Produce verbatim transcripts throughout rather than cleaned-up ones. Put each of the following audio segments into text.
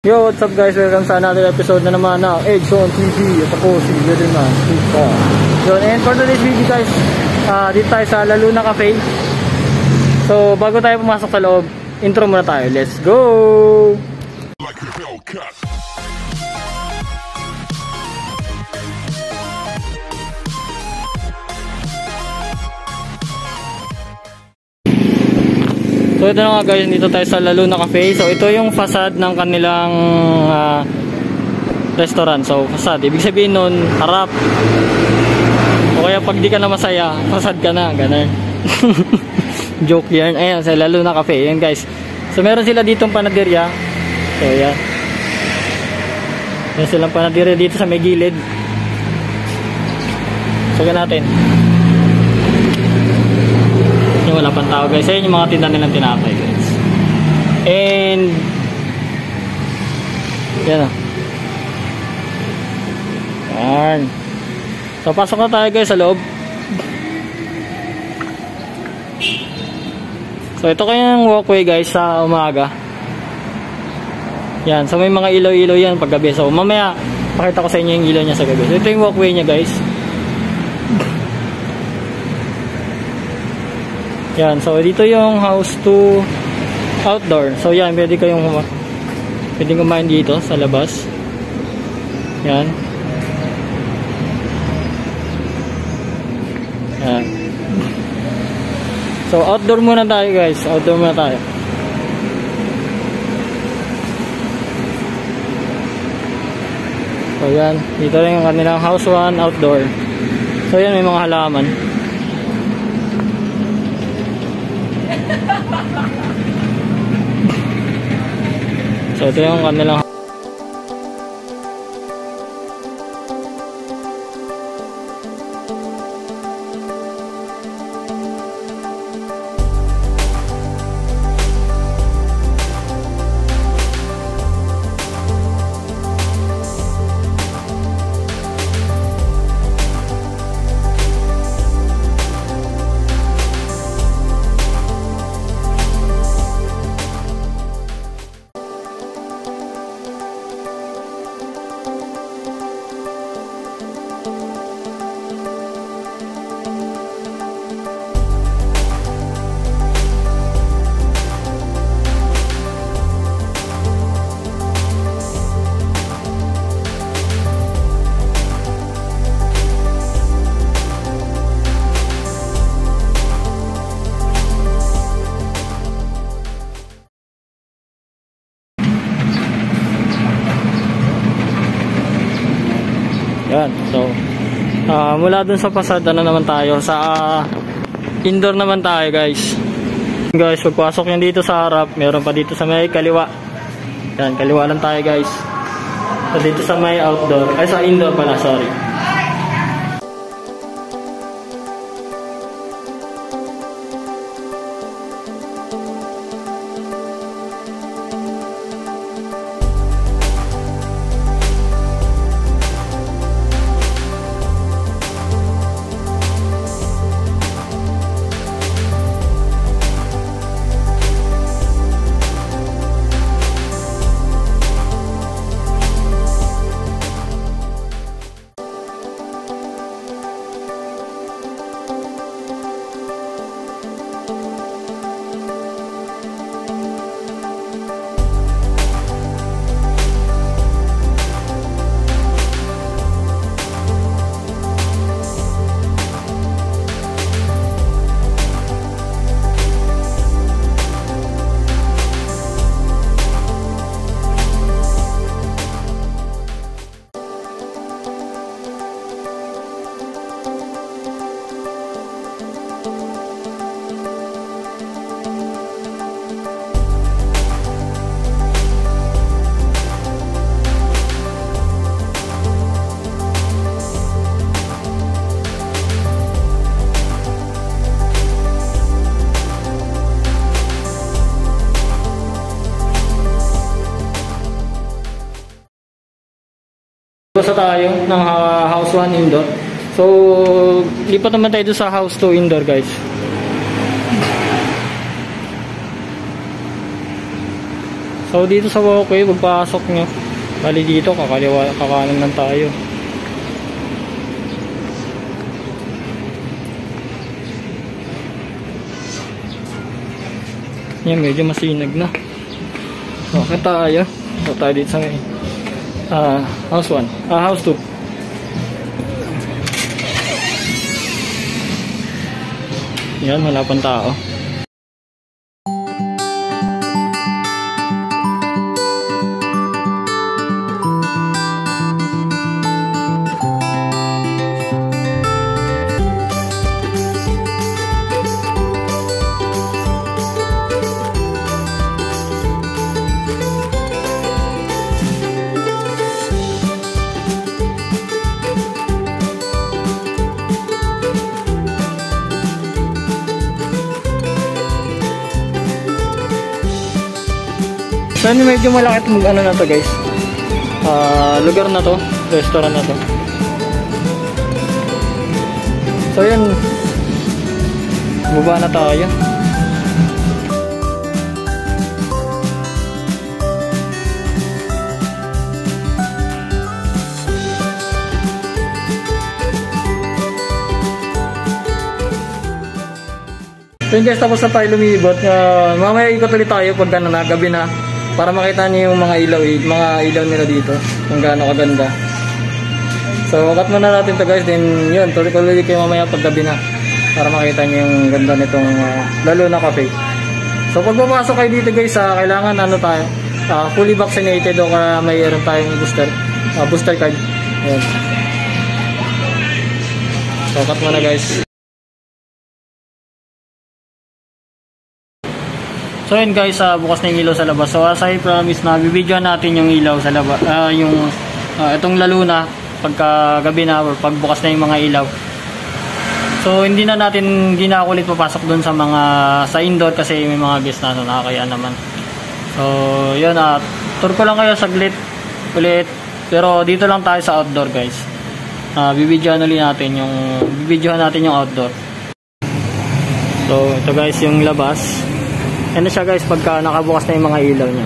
Yo, what's up guys? Welcome sa another episode na naman ng Edge on T V. At ako si Luna Café. Yun, and for today's video guys, uh, dito tayo sa Luna Café. So, bago tayo pumasok sa loob, intro muna tayo. Let's go! Like a Hellcat. So ito na nga guys, dito tayo sa Luna Café. So ito yung facade ng kanilang uh, restaurant. So facade, ibig sabihin nun, harap. O kaya pag di ka na masaya, facade ka na, ganun. Joke yan. Ayan, sa Luna Café, yan guys. So meron sila ditong panaderya. So yan. Meron silang panaderya dito sa may gilid. So yan natin. Wala pang tao guys. Ayun yung mga tinda nilang tinapay guys. And yan o. Yan. So pasok na tayo guys sa loob. So ito kayang walkway guys sa umaga. Yan. So may mga ilaw-ilaw yan pag gabi. So mamaya pakita ko sa inyo yung ilaw niya sa gabi. So ito yung walkway niya guys. Yan, so dito yung house to outdoor. So yan, pwede kayong pwede kumain dito sa labas. Yan. Yan. So outdoor muna tayo guys. Outdoor muna tayo. So yan, dito rin yung kanilang house one outdoor. So yan, may mga halaman. So ito yung kanilang yan. So uh, mula dun sa pasada na naman tayo sa uh, indoor naman tayo guys. Guys, pagpasok nyo dito sa harap, meron pa dito sa may kaliwa. Yan, kaliwa lang tayo guys. So dito sa may outdoor, ay sa indoor pala, sorry. Sa tayo ng uh, house one indoor. So lipat naman tayo sa house two indoor guys. So dito sa walkway, pagpasok nyo, bali dito, kakaliwa, kakanan lang tayo. Yan, medyo masinag na. Okay tayo. So tayo dito sa may uh, house one. Ah, house two. Yan, wala pang tao. So yun, medyo malaki itong ano na to guys, uh, lugar na to, restaurant na to. So yun, baba na tayo. So yun guys, tapos na tayo lumibot. Uh, mamaya ikot ulit tayo pag ano na, gabi na, para makita niyo yung mga ilaw, mga ilaw nila dito, kung gaano kaganda. So cut muna natin to guys, then yun, tuloy-tuloy kayo mamaya pag gabi na, para makita niyo yung ganda nitong uh, Luna Café. So pag papasok kayo dito guys, uh, kailangan ano tayo, uh, fully vaccinated o kaya mayroon tayong booster, uh, booster card. Ayan. So cut muna guys. So yun guys, uh, bukas na yung ilaw sa labas. So as I promise na bibidyoan natin yung ilaw sa labas, uh, yung uh, itong Luna pagka gabi na or pag bukas na yung mga ilaw. So hindi na natin, hindi na ako ulit papasok dun sa mga sa indoor kasi may mga guest na, so nakakaya naman. So yun, uh, tour ko lang kayo saglit ulit, pero dito lang tayo sa outdoor guys. Uh, bibidyoan ulit natin yung bibidyoan natin yung outdoor. So ito guys yung labas. Ano siya guys pagka nakabukas na yung mga ilaw niya.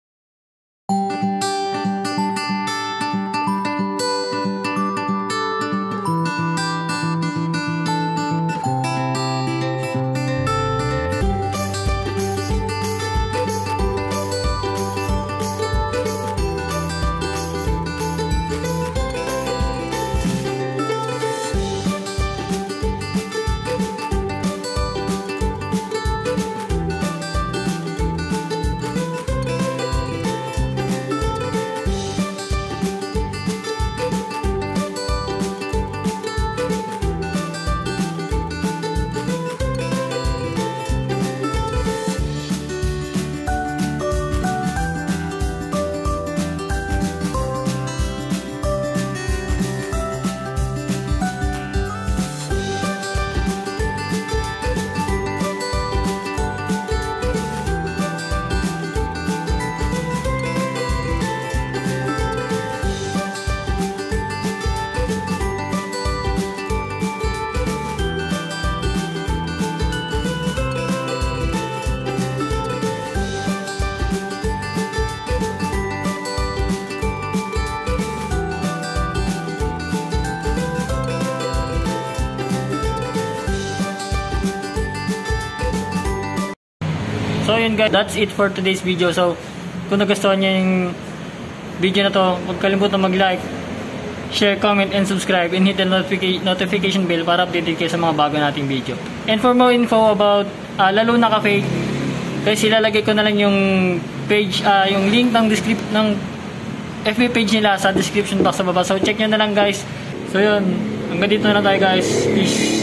So yun guys, that's it for today's video. So kung nagustuhan niyo yung video na to, huwag kalimutan mag-like, share, comment, and subscribe, and hit the notification notification bell para updated kayo sa mga bago nating video. And for more info about uh, Luna Café, guys, ilalagay ko na lang yung page, uh, yung link ng descript ng F B page nila sa description box sa baba. So check nyo na lang guys. So yun, hanggang dito na lang tayo guys. Peace.